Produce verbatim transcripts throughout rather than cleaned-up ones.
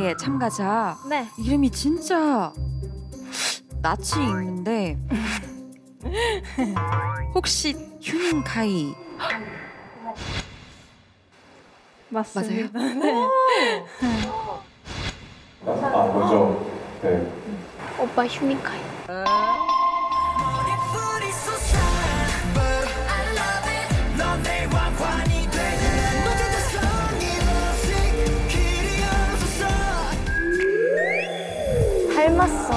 대회에 참가자. 네. 이름이 진짜 낯이 있는데 혹시 휴닝카이 맞습니다. 맞아요? 네. 아, 먼저. 네. 오빠 휴닝카이. 닮았어.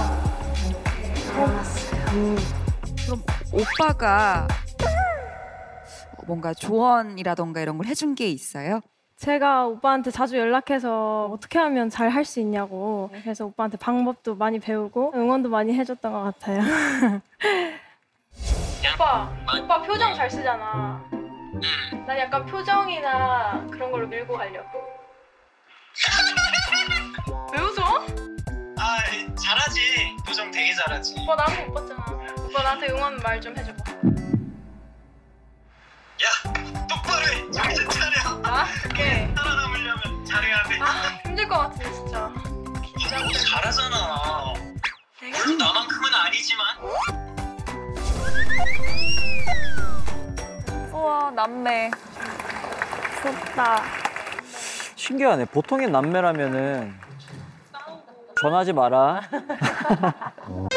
닮았어요. 음, 그럼 오빠가 뭔가 조언이라던가 이런 걸 해준 게 있어요? 제가 오빠한테 자주 연락해서 어떻게 하면 잘 할 수 있냐고 그래서 오빠한테 방법도 많이 배우고 응원도 많이 해줬던 것 같아요. 오빠, 오빠 표정 잘 쓰잖아. 난 약간 표정이나 그런 걸로 밀고 가려고. 왜 웃어? 아, 잘하지. 표정 되게 잘하지. 오빠 나는 못 봤잖아. 오빠 나한테 응원 말 좀 해줘봐. 야, 똑바로 해. 정신 차려. 아? 오케이. 살아남으려면 잘해야 돼. 아, 힘들 것 같은데 진짜. 너무 잘하잖아. 물론 나만큼은 아니지만. 우와, 남매. 좋다. 신기하네. 보통의 남매라면은 전화하지 마라.